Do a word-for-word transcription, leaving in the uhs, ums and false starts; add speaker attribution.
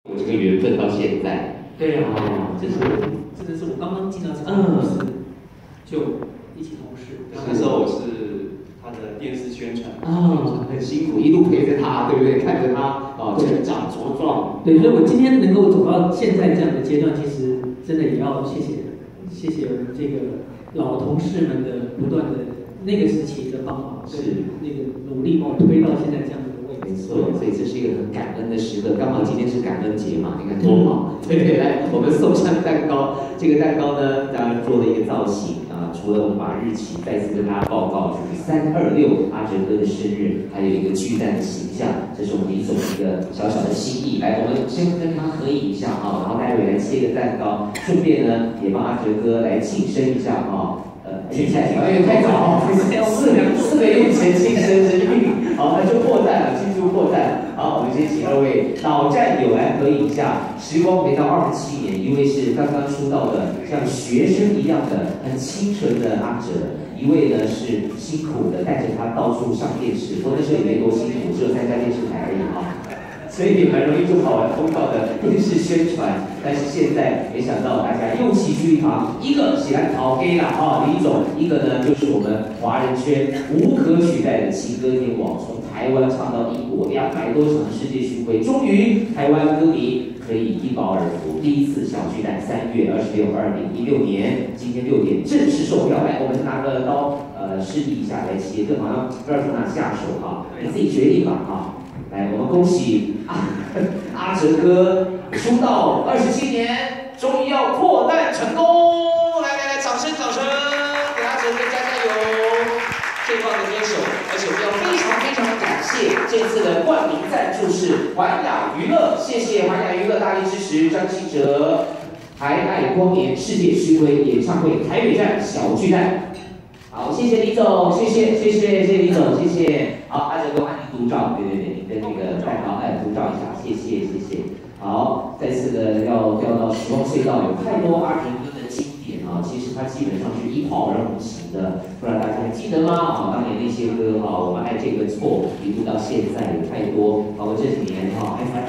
Speaker 1: 有这个缘分到现在。
Speaker 2: 对啊，
Speaker 1: 哦，
Speaker 2: 这是真的是我刚刚进到这个公司，就一起同事。
Speaker 3: 那时候我是他的电视宣传，
Speaker 1: 啊，很辛苦，一路陪着他，对不对？看着他哦成长茁壮。
Speaker 2: 对，所以我今天能够走到现在这样的阶段，其实真的也要谢谢谢谢我们这个老同事们的不断的那个时期的帮忙，
Speaker 1: 是
Speaker 2: 那个努力把我推到现在这样的位置。
Speaker 1: 没错，所以这是一个很感恩的时刻。刚好今天是感恩节嘛，你看多好。对对，来，我们送上蛋糕。这个蛋糕呢，当然做了一个造型啊。除了我们把日期再次跟大家报告，就是三二六阿哲哥的生日，还有一个巨蛋的形象，这是我们李总一个小小的心意。来，我们先跟他合影一下啊，然后待会来切一个蛋糕，顺便呢也帮阿哲哥来庆生一下啊。呃，现在有点太早，四四个月前庆生生日，好，那就破蛋了，庆祝破蛋。好，我们先请二位老战友来合影一下。时光回到二十七年，一位是刚刚出道的，像学生一样的很清纯的阿哲，一位呢是辛苦的带着他到处上电视，不过那时候也没多辛苦，只有参加电视台而已啊。所以也蛮容易就跑完通告的电视宣传，但是现在没想到大家又齐聚一堂，一个喜欢陶黑啦啊李总，一个呢就是我们华人圈无可取代的情歌天王，从台湾唱到异国，两百多场世界巡回，终于台湾歌迷可以一饱耳福。第一次小巨蛋三月二十六，二零一六年，今天六点正式售票。来，我们拿个刀呃示意一下来切，这好像不知道从哪下手哈，你自己决定吧哈。来，我们恭喜阿阿哲哥出道二十七年，终于要破蛋成功！来来来，掌声掌声，给阿哲哥加加油！最棒的歌手，而且我们要非常非常的感谢这次的冠名赞助是环亚娱乐，谢谢环亚娱乐大力支持张信哲还爱光年世界巡回演唱会台北站小巨蛋。好，谢谢李总，谢谢谢谢谢谢李总，谢谢。好，阿哲哥帮您独照，对对对，你的那个蛋糕，哎，独照一下，谢谢谢谢。好，再次的要掉到时光隧道，有太多阿哲哥的经典啊，其实他基本上是一炮而红型的，不知道大家还记得吗？啊，当年那些歌啊，我们爱这个错，一路到现在有太多，包括这几年啊，还